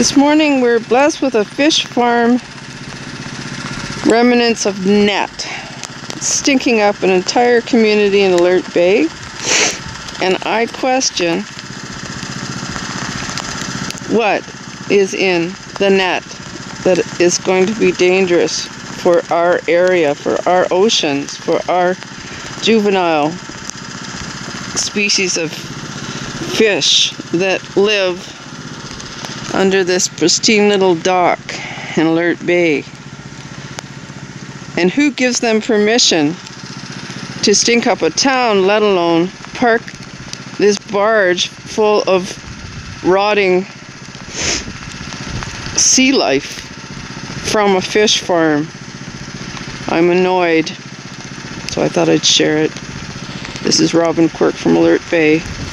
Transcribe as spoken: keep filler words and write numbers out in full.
This morning we're blessed with a fish farm remnants of net stinking up an entire community in Alert Bay, and I question what is in the net that is going to be dangerous for our area, for our oceans, for our juvenile species of fish that live under this pristine little dock in Alert Bay. And who gives them permission to stink up a town, let alone park this barge full of rotting sea life from a fish farm? I'm annoyed, so I thought I'd share it. This is Robin Quirk from Alert Bay.